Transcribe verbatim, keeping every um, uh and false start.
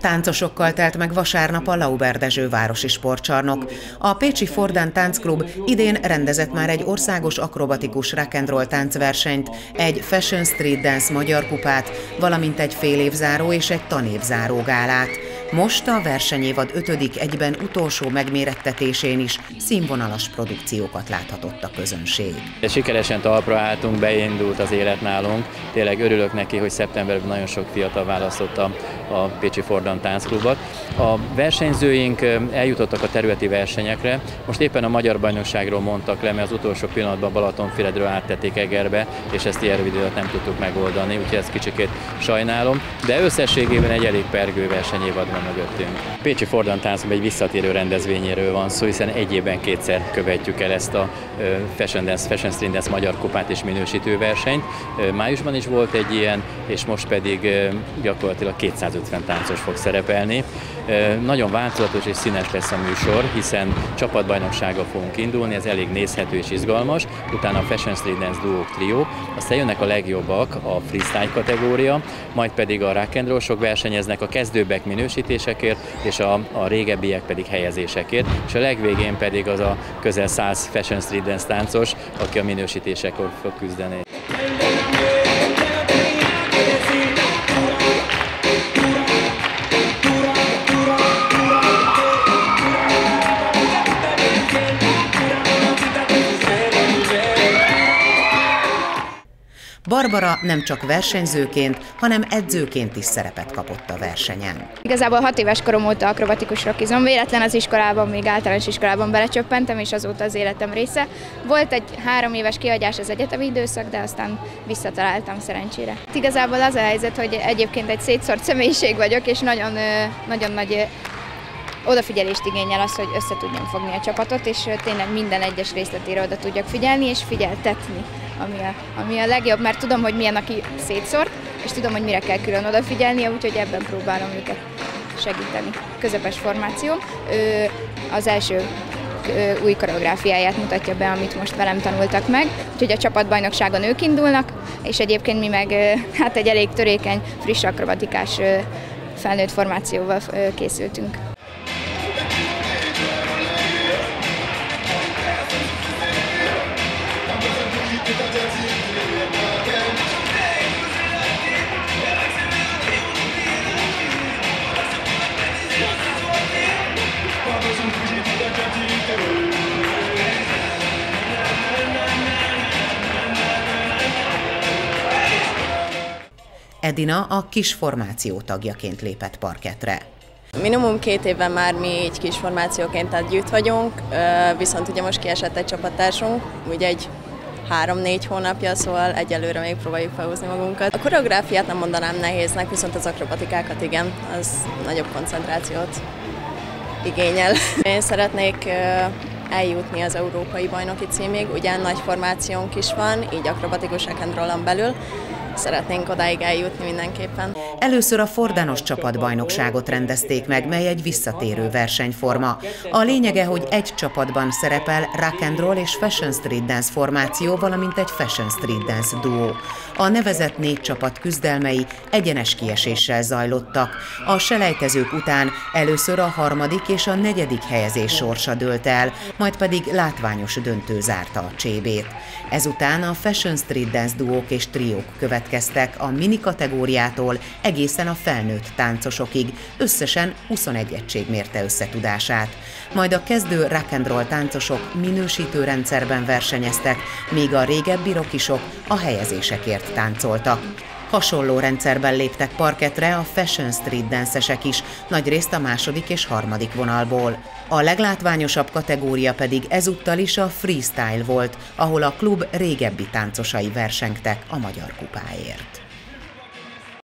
Táncosokkal telt meg vasárnap a Lauber-Dezső városi sportcsarnok. A pécsi Fordán Táncklub idén rendezett már egy országos akrobatikus rock and roll táncversenyt, egy Fashion Street Dance magyar kupát, valamint egy félévzáró és egy tanévzáró gálát. Most a versenyévad ötödik egyben utolsó megmérettetésén is színvonalas produkciókat láthatott a közönség. Sikeresen talpra álltunk, beindult az élet nálunk. Tényleg örülök neki, hogy szeptemberben nagyon sok fiatal választotta a pécsi Fordán Táncklubot. A versenyzőink eljutottak a területi versenyekre. Most éppen a magyar bajnokságról mondtak le, mert az utolsó pillanatban Balatonfüredről áttették Egerbe, és ezt ilyen rövid időt nem tudtuk megoldani, úgyhogy ezt kicsikét sajnálom. De összességében egy elég pergő versenyévad van mögöttünk. Pécsi Fordán Táncklub egy visszatérő rendezvényéről van szó, hiszen egy évben kétszer követjük el ezt a Fashion Dance, Fashion Street Dance magyar kupát és minősítő versenyt. Májusban is volt egy ilyen, és most pedig gyakorlatilag kétszázötven táncos fog szerepelni. Nagyon változatos és színes lesz a műsor, hiszen csapatbajnoksággal fogunk indulni, ez elég nézhető és izgalmas, utána a Fashion Street Dance duók, trió, aztán jönnek a legjobbak, a freestyle kategória, majd pedig a rock and roll-sok versenyeznek, a kezdőbbek minősítésekért, és a, a régebbiek pedig helyezésekért, és a legvégén pedig az a közel száz Fashion Street Dance táncos, aki a minősítésekor fog küzdeni. Barbara nem csak versenyzőként, hanem edzőként is szerepet kapott a versenyen. Igazából hat éves korom óta akrobatikus rokizom, véletlen az iskolában, még általános iskolában belecsöppentem, és azóta az életem része. Volt egy három éves kihagyás az egyetemi időszak, de aztán visszataláltam szerencsére. Igazából az a helyzet, hogy egyébként egy szétszórt személyiség vagyok, és nagyon, nagyon nagy odafigyelést igényel az, hogy össze tudjam fogni a csapatot, és tényleg minden egyes részletére oda tudjak figyelni, és figyeltetni, ami a, ami a legjobb, mert tudom, hogy milyen, aki szétszórt, és tudom, hogy mire kell külön odafigyelnie, úgyhogy ebben próbálom őket segíteni. Közepes formáció. Ő az első új koreográfiáját mutatja be, amit most velem tanultak meg, úgyhogy a csapatbajnokságon ők indulnak, és egyébként mi meg hát egy elég törékeny, friss akrobatikás felnőtt formációval készültünk. Edina a kis formáció tagjaként lépett parkettre. Minimum két évben már mi így kis formációként együtt vagyunk, viszont ugye most kiesett egy csapattársunk, úgy egy három-négy hónapja, szóval egyelőre még próbáljuk felhúzni magunkat. A koreográfiát nem mondanám nehéznek, viszont az akrobatikákat igen, az nagyobb koncentrációt igényel. Én szeretnék eljutni az európai bajnoki címig, ugyan nagy formációnk is van, így akrobatikus rock and rollon belül. Szeretnénk odáig eljutni mindenképpen. Először a fordános csapatbajnokságot rendezték meg, mely egy visszatérő versenyforma. A lényege, hogy egy csapatban szerepel rock and roll és Fashion Street Dance formáció, valamint egy Fashion Street Dance duó. A nevezett négy csapat küzdelmei egyenes kieséssel zajlottak. A selejtezők után először a harmadik és a negyedik helyezés sorsa dőlt el, majd pedig látványos döntő zárta a csébét. Ezután a Fashion Street Dance duók és triók következtek a mini kategóriától egészen a felnőtt táncosokig, összesen huszonegy egység mérte összetudását. Majd a kezdő rock and roll táncosok minősítő rendszerben versenyeztek, míg a régebbi rokisok a helyezésekért táncoltak. Hasonló rendszerben léptek parkettre a Fashion Street Dance-esek is, nagyrészt a második és harmadik vonalból. A leglátványosabb kategória pedig ezúttal is a freestyle volt, ahol a klub régebbi táncosai versengtek a magyar kupáért.